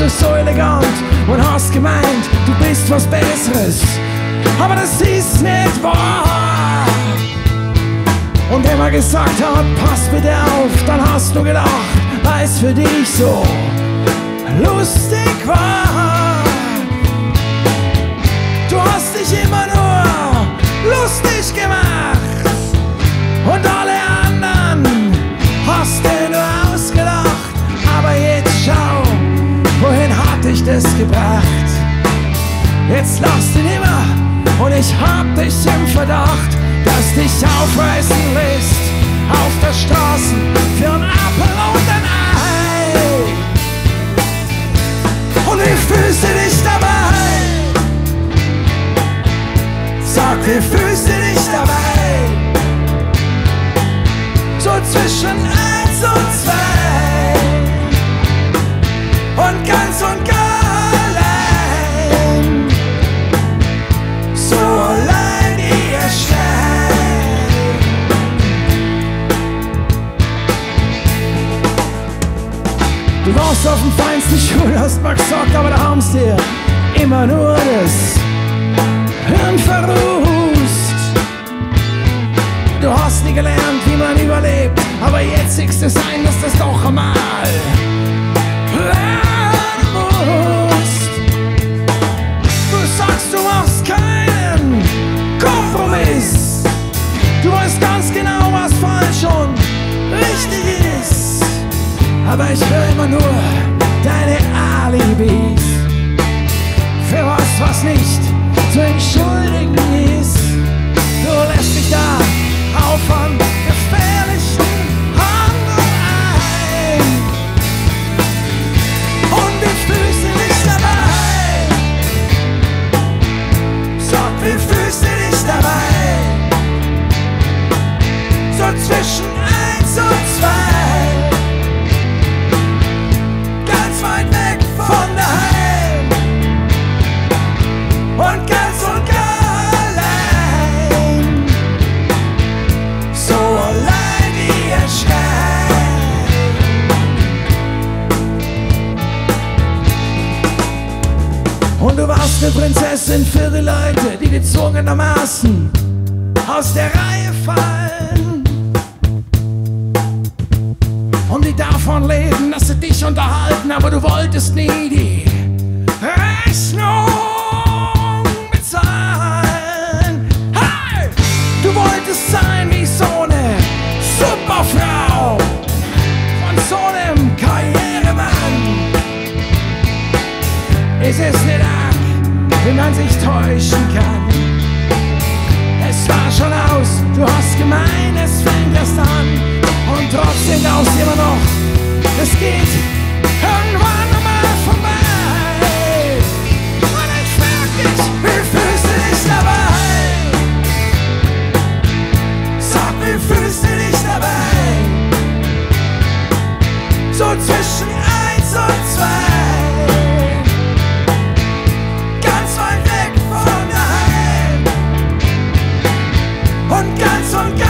du so elegant und hast gemeint, du bist was Besseres, aber das ist nicht wahr. Und wenn man gesagt hat, pass bitte auf, dann hast du gedacht, weil es für dich so lustig war. Du hast dich immer nur lustig gemacht und alle anderen hast du nur ausgelacht. Aber jetzt schau, wohin hat dich das gebracht? Jetzt lachst du nimmer und ich hab dich im Verdacht, dass dich aufreißen lässt auf der Straße für ein Apfel und ein Ei. Und wie fühlst du dich dabei? Sag, wie fühlst du dich dabei? So zwischen 1 und 2 und ganz und gar allein, so allein wie ihr Stein. Du warst auf dem feinsten Schul, hast mal gesagt, aber da haben's dir immer nur das Hirn verrußt. Du hast nie gelernt, wie man überlebt, aber jetzt siehst du ein, dass das doch einmal lernen musst. Du sagst, du machst keinen Kompromiss. Du weißt ganz genau, was falsch und richtig ist. Aber ich höre immer nur deine Alibis für was nicht zu entschuldigen ist. Du lässt dich da auf einen gefährlichen Handel ein. Und wie fühlst du dich dabei? Sag, wie fühlst du dich dabei? So zwischen 1 und 2, ganz weit weg von daheim und ganz und gar allein, so allein wie ein Stein. Und du warst eine Prinzessin für die Leute, die gezwungenermaßen aus der Reihe fallen und die davon leben, dass sie dich unterhalten, aber du wolltest nie die Rechnung bezahlen. Hey! Du wolltest sein wie so eine Superfrau von so einem Karrieremann. Es ist nicht arg, wie man sich täuschen kann. Es war schon aus, du hast gemeint, es fängt erst an. Und trotzdem glaubst du immer noch, es geht irgendwann einmal vorbei. Und ich frag dich, wie fühlst du dich dabei? Sag, wie fühlst du dich dabei? So zwischen 1 und 2, ganz weit weg von daheim und ganz und ganz